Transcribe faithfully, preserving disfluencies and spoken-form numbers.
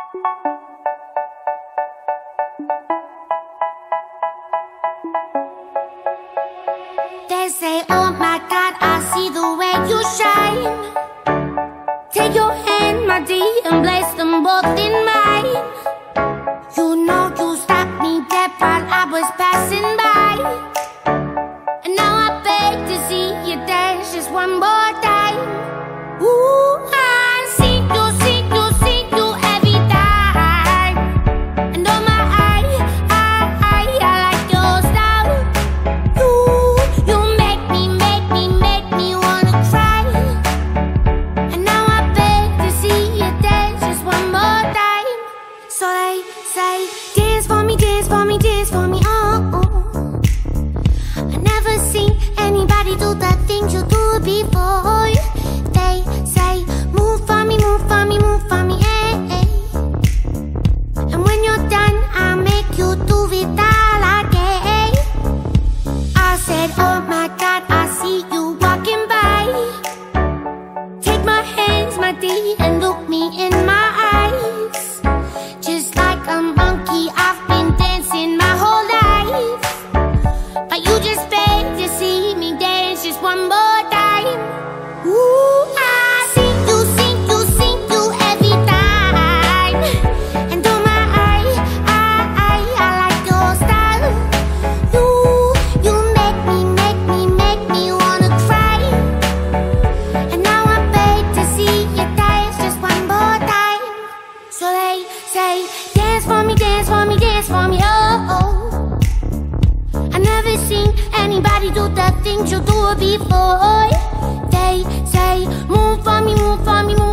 They say, oh my God, I see the way you shine. Take your hand, my dear, and place them both in mine. You know you stopped me dead while I was passing by. And now I beg to see you dance just one more time. Ooh, I see you, see you, see you every time. And oh my, I, I, I, I like your style. You, you make me, make me, make me wanna cry. And now I beg to see you dance just one more time. So they say, dance for me, dance for me, dance for me, oh, oh. I never seen anybody do the things you do before. They say, move for me, move for me, move for me, eh, eh. And when you're done, I'll make you do it all again. I said, oh my God, I see you walking by. Take my hands, my dear, and look me in my eyes. Just like a monkey, I've been dancing my whole life. But you just beg to see me dance just one more time. Ooh, I see you, see you, see you every time. And oh my, I, I, I, I like your style. You, you make me, make me, make me wanna cry. And now I beg to see you dance just one more time. So they say, dance for me, dance for me, dance for me, oh, oh. I never seen anybody do the things you do before. They say, move for me, move for me, move